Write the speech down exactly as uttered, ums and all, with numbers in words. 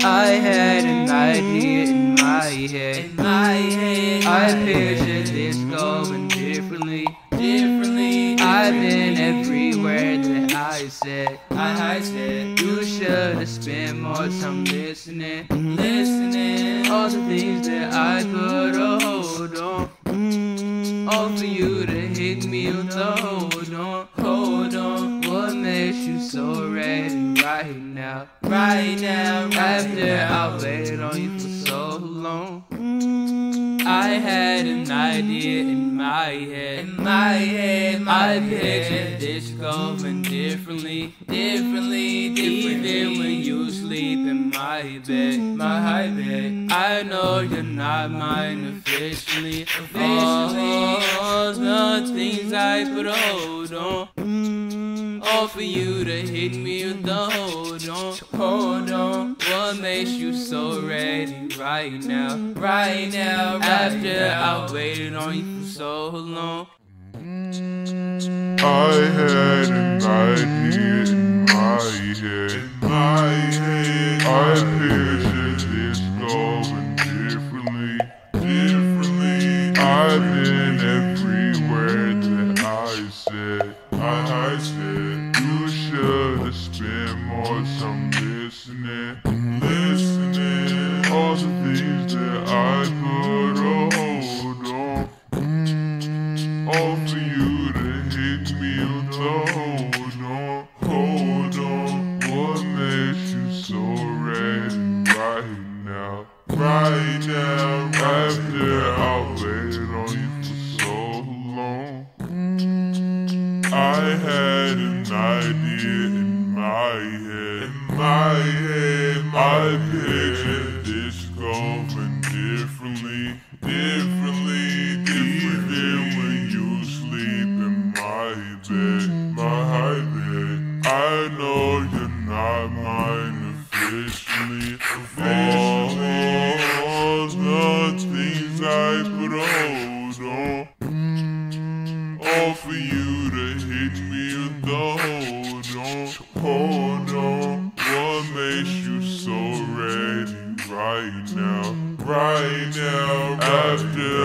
I had an idea in my head. In my head, I pictured this going differently. differently. I've been everywhere that I said. I, I said, You should've spent more time listening. listening. All the things that I could hold on. All for you to hit me with the hold on. Hold on, What makes you so ready right now? right now, right After now. I waited on you for so long. I had an idea in my head. In my head, my I pictured this going differently, differently, differently. Even when you sleep in my bed, my high bed. I know you're not mine officially. All the things I put hold on. All for you to hit me with the hold on, hold on. What makes you so ready right now, right now, right after now. I waited on you for so long. I had an idea in my head. In my head, I pictured this going differently, differently. I've been everywhere that I said. I, I said you should've spent more time listening, listening. All the things that I put a hold on. All for you to hit me with the hold on, hold on. What makes you so ready right now, right now? After I waited on you for so long. I had an idea in my head, in my head. I pictured this going differently, differently, differently. Even when you sleep in my bed, my high bed. I know you're not mine officially, officially. All the things I put a hold on. All for you to hit me with the hold on, hold on. What makes you so ready right now, right now? After